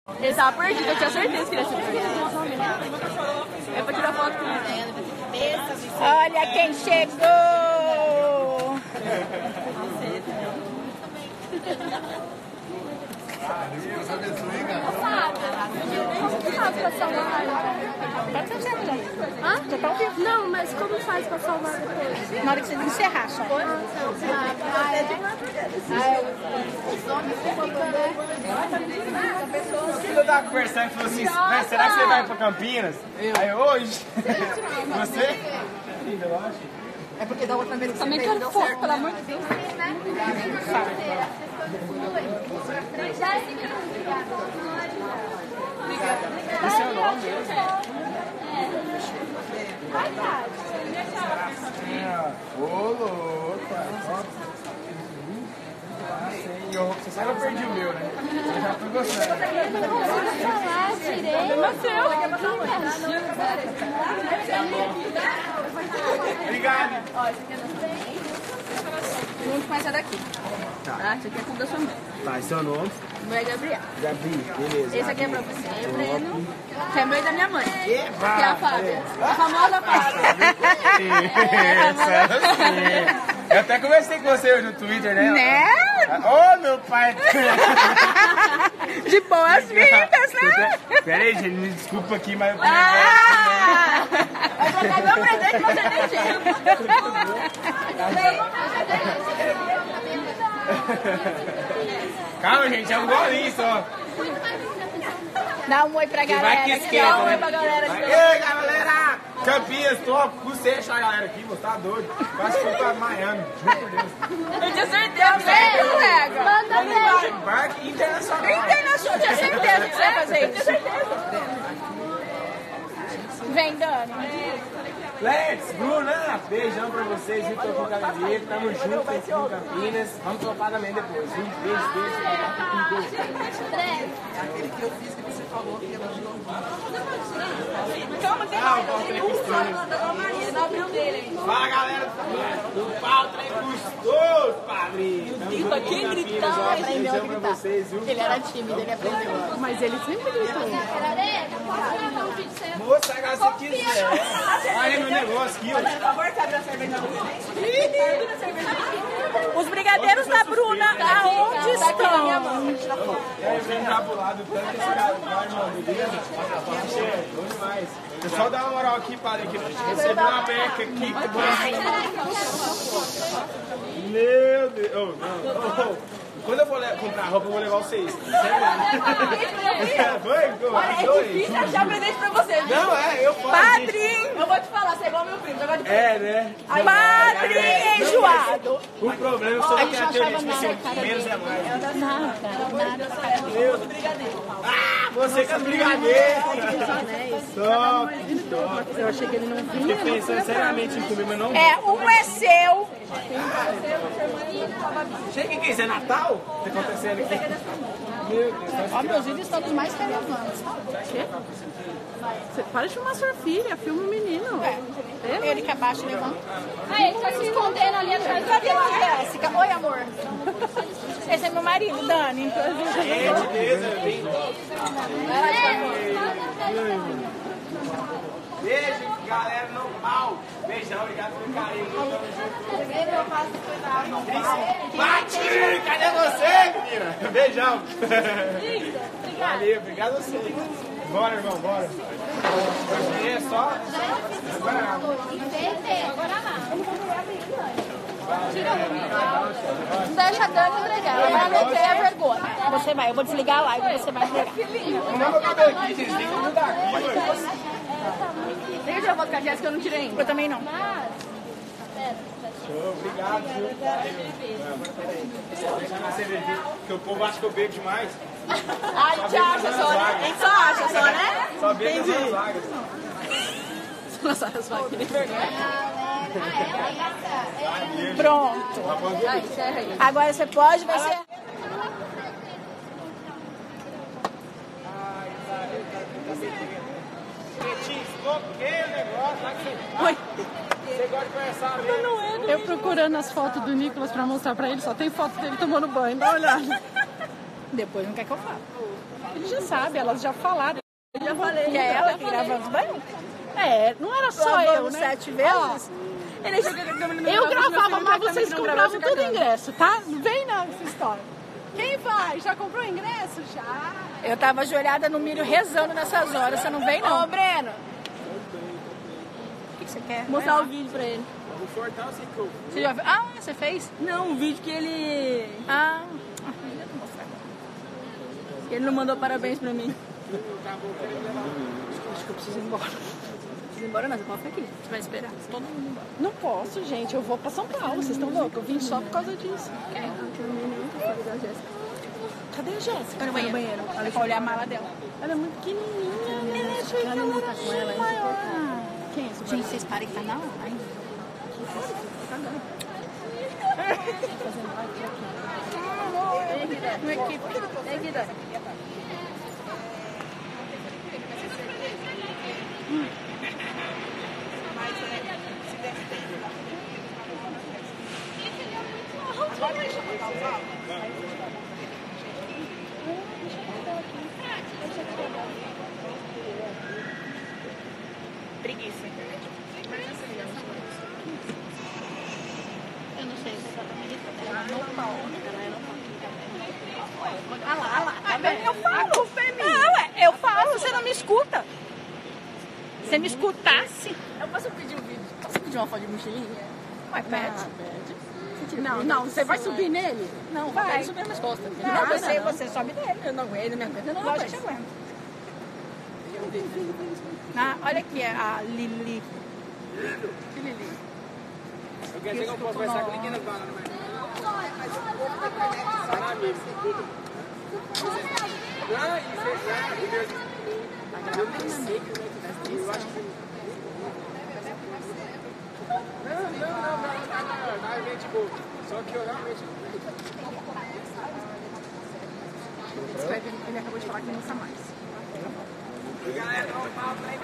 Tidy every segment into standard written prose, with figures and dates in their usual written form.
Ele tava perdido, eu tinha certeza que ele ia ser perdido. É pra tirar foto com ele. Olha quem chegou! Já tá ao vivo? Não, mas como faz pra salvar depois? Na hora que você encerrar, só. Eu tava conversando e falou assim, será que você vai pra Campinas? Aí hoje, você? É porque da outra vez que Também quero foto, pelo amor de Deus. Esse é o nome mesmo? Ô, louco. Você sabe que eu perdi o meu, né? Eu já tô gostando. Eu não consigo falar direito. Obrigado. Junto com essa daqui. Tá, esse aqui é tudo da sua mãe. Tá, esse é o nome? Meu é Gabriel. Gabi, beleza. Esse aqui é pra você, Breno. Que é meu e da minha mãe. Que é a Fábia. A famosa Fábia. Eu até conversei com você hoje no Twitter, né? Né? Ô, meu pai! De boas-vindas, né? Pera aí, gente, me desculpa aqui, mas eu Vai trocar meu presente pra você nem jeito. Calma, gente, é um golinho só. Dá um oi pra galera. Vai que esquenta, né? Pra galera de Ei, galera! Campinas, top! Você achar a galera aqui, você tá doido? Quase que eu tô Miami, juro por Deus. Eu tinha certeza que você colega. Manda beijo. Embarque internacional. Internacional, tinha certeza que você ia fazer isso. Vem, Dani. Let's, Bruna! Beijão pra vocês, Vitor com Gabriel. Tamo junto aqui em Campinas. Vamos topar também depois. Beijo. aquele que eu fiz que você falou que ela ajudou. Calma, tem mais. Não abriu dele. Fala, galera do pau, trem gostoso, padrinho. Grita aqui, gritando. Beijão pra vocês, viu? Ele era tímido, ele aprendeu. Mas ele sempre gritou. Moça, agora se quiser. Olha meu negócio aqui, ó. Os brigadeiros da Bruna, aonde estão? Eu vim encabulado tanto que esse cara vai, irmão, beleza? Bom demais. Pessoal, dá uma moral aqui, padre, aqui. Recebi uma beca aqui. Meu Deus. Oh, não. Quando eu for comprar roupa, eu vou levar vocês. Sério? É difícil achar presente pra você. Não, eu faço. Padrinho! Eu vou te falar, você é igual meu primo. Você gosta de Né? Padrinho enjoado! O problema é que você não quer ter tipo assim, menos é mais. Você que é brigadeiro! Top! Eu achei que ele não vinha. Fiquei pensando seriamente em comer, mas não. É, um é seu. Chega aqui, isso é Natal? O que tá acontecendo aqui? Meu Deus, Ó, meus vídeos estão os mais relevantes. Quê? Você para de filmar sua filha, filma o menino. Ele que abaixa levanta. Ah, ele tá se escondendo ali atrás. Cadê a Jéssica? Oi, amor. Esse é meu marido, Dani. Beijo, galera, no pau. Beijão, obrigado pelo carinho. Bate! Cadê você, menina? Beijão. Valeu, obrigado a você. Bora, irmão, bora. É só. Não deixa a Dani entregar, ela vai meter a vergonha. Você vai, eu vou desligar a live e você vai entregar. Não, meu cabelo aqui, gente, tem que mudar aqui. Deixa eu tirar foto com a Jéssica, eu não tirei ainda. Eu também não. Show, obrigado, viu? Deixa na cervejinha, porque o povo acha que eu bebo demais. A gente acha só, né? A gente só acha só, né? Só bebo nas vagas. Nossa, as vagas, que vergonha. Pronto. Vai, encerra aí. Agora você pode, vai ser... Oi. Você gosta de conversar mesmo? Eu procurando as fotos do Nicolas pra mostrar pra ele, só tem foto dele tomando banho, dá uma olhada. Depois não quer que eu fale. ele já sabe, elas já falaram. Eu já falei. Que é ela que grava os banhos? É, não era só eu, né? 7 vezes? Eu gravava, mas vocês compravam tudo ingresso, tá? Não vem não essa história. Quem vai? Já comprou ingresso? Já. Eu tava ajoelhada no milho rezando nessas horas, você não vem não. Ô, Breno. O que você quer? Mostrar o vídeo pra ele. Você já viu? Ah, você fez? Não, o vídeo que ele... Ah, Ele não mandou parabéns pra mim. acho que eu preciso ir embora. Preciso ir embora não, você pode ficar aqui. Você vai esperar todo mundo embora. Não posso, gente. Eu vou pra São Paulo. Vocês estão loucos? Eu vim só por causa disso. Cadê a Jéssica? Foi no banheiro. Ela foi olhar a mala dela. Ela é muito pequenininha. Eu achei que ela era maior. Quem é essa? Gente, vocês parem que tá na live. Vem aqui, Dani. Preguiça. Eu não sei se ela tá me irritando. Olha lá. Tá vendo? Eu falo. A culpa é minha. Não, eu falo, você não me escuta. Se você me escutasse... Eu posso pedir um vídeo? Posso pedir uma foto de mochilinha? Ué, pede. Não, você vai subir nele? Não, Vai vai. subir nas costas. Não, você sobe dele. Eu não aguento, me aguenta não, Lógico rapaz. que você aguenta. Ah, olha aqui a Lili. Que Lili. Eu quero dizer que eu posso conversar com ninguém nas balas, mas... Só na minha. Não, isso é certo. Eu nem sei como é que tá. Eu acho que... Não, tá gente boa. Só que eu realmente... Ele acabou de falar que não usa mais. E galera, dá um papo aí,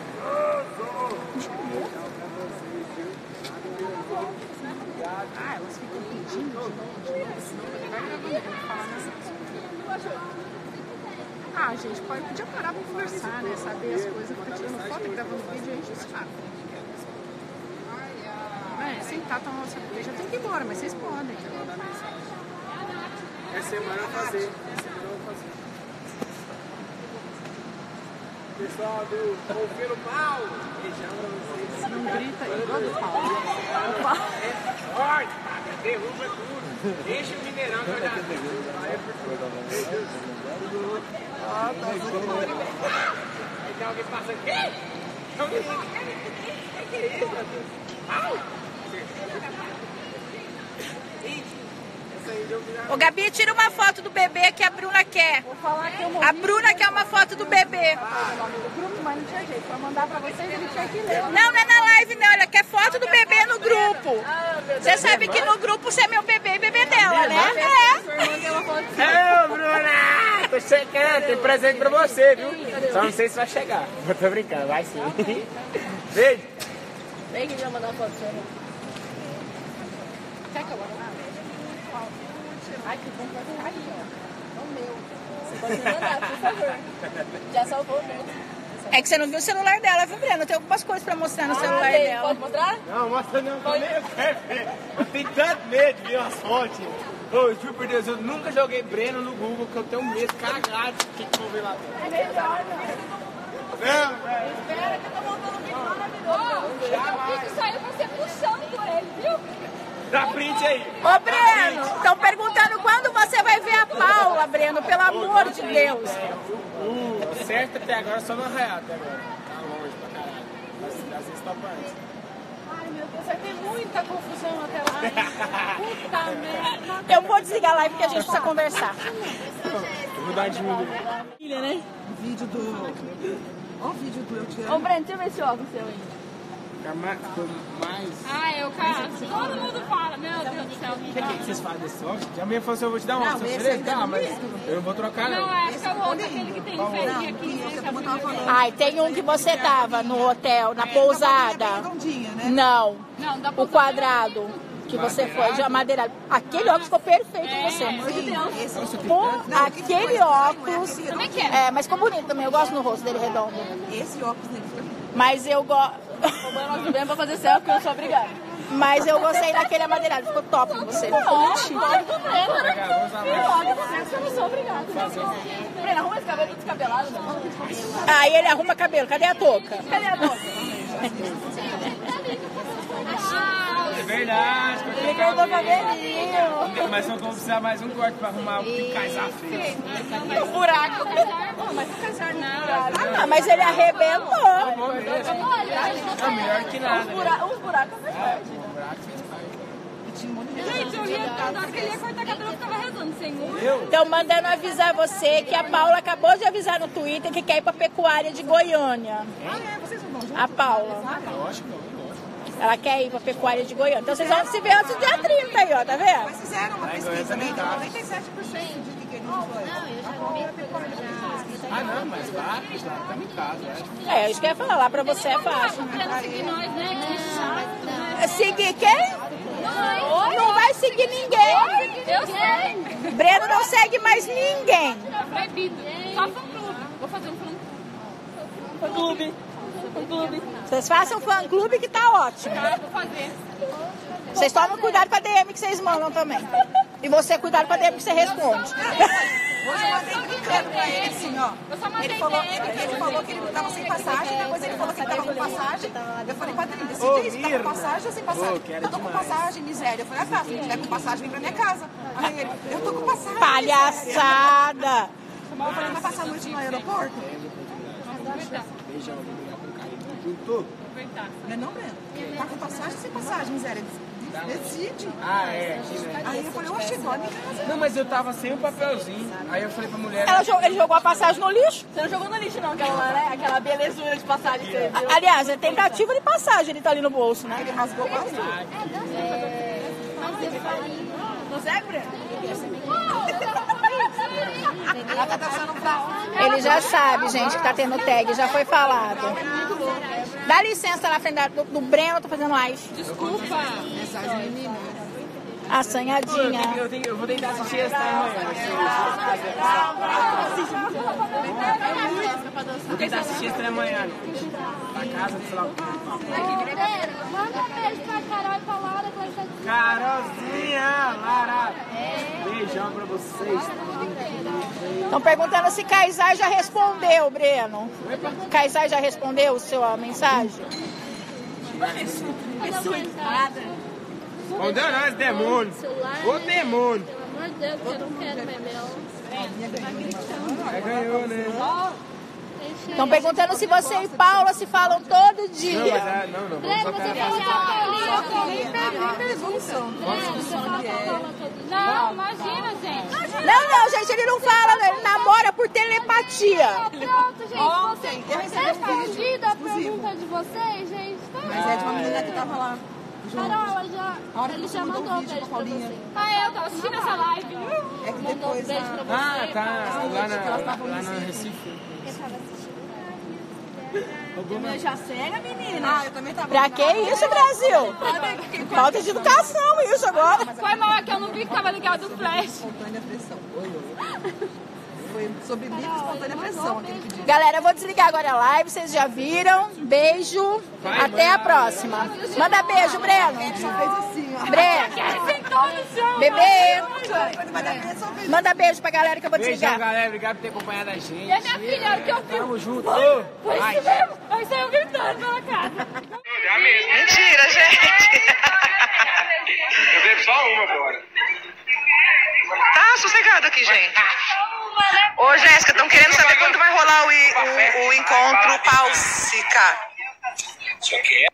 Ah, elas ficam pedindo de novo, senão ele vai gravando, ele vai falar nessa. Ah, gente, podia parar pra conversar, né? Saber as coisas, ficar tirando foto e gravando vídeo, a gente sabe. Sentar, tomar uma cerveja, tem que ir embora, mas vocês podem. Essa semana eu vou fazer. Pessoal do Confiro Paulo, beijão pra vocês. Não grita igual do Paulo. É forte, derruba tudo. Enche o Mineirão que eu já Aí tem alguém passando. Que isso? Ô, Gabi, tira uma foto do bebê que a Bruna quer. A Bruna quer uma foto do bebê. Mas não tinha jeito, pra mandar pra vocês ele tinha que ler. Não é na live não, ela quer foto do bebê no grupo. Você sabe que no grupo você é meu bebê e bebê dela, né? Ô, Bruna! Tô chegando, tem presente pra você, viu? Só não sei se vai chegar. Eu tô brincando, vai sim. Beijo! Vem que já mandar uma foto pra você. Quer que eu vou? Ai, que bom que vai ficar aí, ó. É o meu. Você pode me mandar, por favor. Já salvou o meu. É que você não viu o celular dela, viu, Breno? Tem algumas coisas pra mostrar no celular tem. dela. Pode mostrar? Não, mostra não, tô nem eu tenho tanto medo de ver as fotos. Ô, juro por Deus, eu nunca joguei Breno no Google, que eu tenho medo cagado de que vou ver lá dentro. É melhor, não. Não, velho. Espera que eu tô montando um vídeo maravilhoso. O vídeo saiu você puxando ele, viu? Dá print aí. Ô, Breno, estão perguntando quando você vai ver a Paula, Breno, pelo amor de Deus. Certo até agora, só no Arraial até agora. Tá longe pra caralho. Das restaurantes. Ai, meu Deus, vai ter muita confusão até lá. Puta merda. Eu vou desligar a live porque a gente precisa conversar. Eu vou dar de mim. Filha, né? Vídeo do... Ó o vídeo do Eu Te Ô, Amo. Breno, deixa eu ver esse óculos seu aí. Mais... Eu caso. Todo mundo fala, meu Deus do céu. O que vocês fazem desse óculos? Já me falou assim, eu vou te dar um óculos. Eu falei, tá, mas eu não vou trocar não. Acho que é o outro, aquele que tem ferrinho aqui. Ai, tem um que você tava no hotel, na pousada. Redondinha, né? Não, Não, dá o quadrado. que você foi de amadeirado. Aquele óculos ficou perfeito em você. Pô, aquele óculos. É, mas ficou bonito também. Eu gosto no rosto dele redondo. Esse óculos nele fica... Mas eu gosto. Nós não vemos pra fazer selfie porque eu sou obrigada. Mas eu gostei daquele amadeirado. Ficou top em você. Ficou bonitinho. Eu não sou obrigada. Brena, arruma esse cabelo descabelado. Aí ele arruma cabelo. Cadê a touca? Cadê a boca? É verdade. Ele cortou o cabelinho. Mas eu vou precisar mais um corte pra arrumar o que casar feio. O buraco. Mas o casar não. Ah, mas ele arrebentou. É melhor que nada. Os buracos é verdade. Gente, eu ria, na hora que ele ia cortar cabelo, eu ficava rezando, Senhor. Então, mandando avisar você que a Paula acabou de avisar no Twitter que quer ir pra pecuária de Goiânia. Vocês vão juntos? A Paula. Lógico. Ela quer ir pra pecuária de Goiânia. Então, vocês vão se ver antes do dia 30 aí, ó. Tá vendo? Mas fizeram uma pesquisa, né? 97% de que eles Ah, não, mas lá estamos em casa, né? É, isso que eu ia falar. Lá pra você é fácil. Pra seguir nós, né? Que chato. Seguir quem? Não vai seguir ninguém. Eu sei. Breno não segue mais ninguém. Proibido. Só fã-clube. Vou fazer um fã-clube. Fã-clube. Vocês façam fã-clube que tá ótimo. Vou fazer. Vocês tomam cuidado com a DM que vocês mandam também. E você cuidado com a DM que você responde. Hoje eu mandei brincando pra ele assim, ó. Ele falou que ele tava sem passagem, depois ele falou que ele tava com passagem. Eu falei, padrinho, decide isso, tá com passagem ou sem passagem? Eu tô com passagem, miséria. Eu falei, ah tá, se tiver com passagem, vem pra minha casa. Aí ele, eu tô com passagem. Palhaçada! Eu falei, vai passar a noite no aeroporto? Juntou? Não, Breno? Tá com passagem ou sem passagem, miséria? Decide. Ah, é. Aqui, né? Aí eu falei, oxe, dorme em casa. Não, mas eu tava sem o papelzinho. Aí eu falei pra mulher... Ele jogou a passagem no lixo. Você não jogou no lixo não, aquela lá, né? Aquela belezura de passagem que você viu. Aliás, é tentativa de passagem, ele tá ali no bolso, né? Ele rasgou bastante. Não segue, Breno? Ela tá dançando pra Ele já sabe, gente, que tá tendo tag, já foi falado. Dá licença na frente do Breno, eu tô fazendo live. Desculpa. Assanhadinha. Eu vou tentar assistir essa amanhã. Vou tentar assistir essa amanhã. Na casa, sei lá. Manda um beijo pra Carol e pra Laura, que elas estão de Carolzinha, Lara. Beijão pra vocês. Estão perguntando se Kaysar já respondeu, Breno. Kaysar já respondeu sua mensagem? Respondeu nós, demônio. Ô demônio. Pelo amor de Deus, eu não quero mais mel. Ganhou, né? Estão perguntando se você e Paula se falam todo dia. Não. Breno, você falou Não, imagina, gente. Não, gente, ele não fala, ele namora por telepatia. Pronto, gente. Ontem, eu recebi um Respondida a exclusivo. pergunta de vocês, gente. Mas é de uma menina que tava lá. Carol, Ele já mandou um beijo pra Paulinha. você. Ah, eu tô assistindo essa live. É que Mandou um depois beijo pra você. Ah, tá. Lá na Recife. Minha já séria, menina. Ah, eu também tava. Pra que isso, Brasil? Falta de educação isso agora. Foi mal que eu não vi que tava ligado o flash. Espontânea pressão. Foi sobre livre espontânea pressão aquele pedido. Galera, eu vou desligar agora a live, vocês já viram. Beijo, até a próxima. Manda beijo, Breno. Só fez assim, ó. Breno, Sentou no chão. bebê. Manda beijo pra galera que eu vou Beijão, desligar. galera. Obrigado por ter acompanhado a gente. E a minha filha, a hora que eu vi. Tamo junto. Foi isso mesmo. Aí saiu gritando pela casa. Mentira, gente. Eu devo só uma agora. Tá sossegado aqui, gente. Ô, Jéssica, estão querendo saber quando vai rolar o encontro Pausica. Isso aqui é.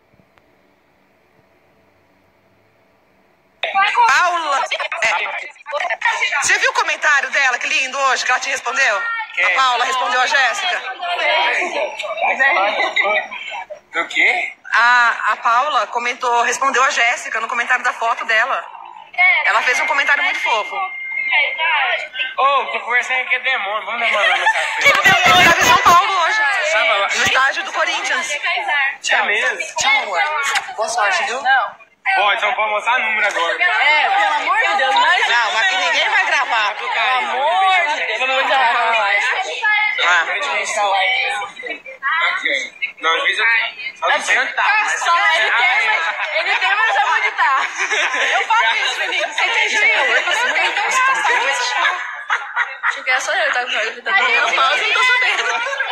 Paula. Você viu o comentário dela, que lindo hoje, que ela te respondeu? A Paula respondeu a Jéssica. Do quê? A Paula respondeu a Jéssica no comentário da foto dela. Ela fez um comentário muito fofo. Ô, tô conversando aqui, é demônio. Vamos demorar nessa frente. Ele tava em São Paulo hoje, no estádio do Corinthians. É mesmo? Tchau, amor. Boa sorte, viu? Não. Pode, só pode mostrar número agora. Pelo amor de Deus, mas... Não, aqui ninguém vai gravar. Pelo amor de Deus, vamos gravar. Não, às vezes eu Só ele tem, mas aonde tá? Eu faço isso, Felipe. Você tem juízo? Eu tenho tão engraçado. Achei que era só eu, tá? Eu falo, eu não tô sabendo.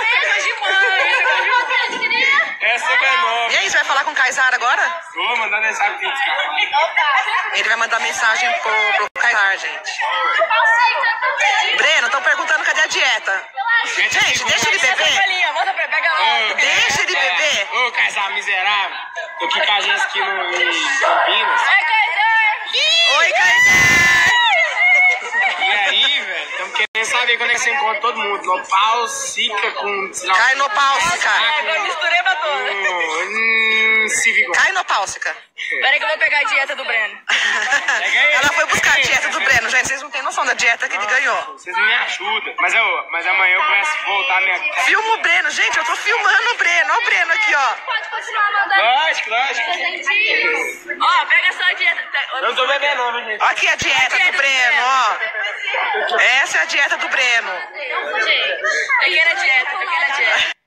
Essa é nova. E aí, você vai falar com o Kaysar agora? Vou mandar mensagem pro Ele vai mandar mensagem pro Kaysar, gente. Breno, estão perguntando cadê a dieta. Gente, deixa ele beber. Manda pra pegar lá. Deixa ele beber. Ô, Kaysar miserável. Tô aqui com a gente aqui em Campinas. Oi, Kaysar. E aí, velho, estamos querendo saber quando é que você encontra todo mundo. No pau, sica com... Carnopálsica. Agora misturei pra toda. Cívico. Carnopálsica. Peraí que eu vou pegar a dieta do Breno. Ela foi buscar a dieta do Breno, gente. Vocês não têm noção da dieta que ele ganhou. Vocês não me ajudam. Mas amanhã eu começo a voltar a minha... Filma o Breno, gente. Eu tô filmando o Breno. Olha o Breno aqui, ó. Pode continuar mandando. Lógico. Ó, pega só a dieta. Eu não tô bebendo não, gente. Aqui a dieta do Breno, ó. Essa é a dieta do Breno. Peguei na dieta.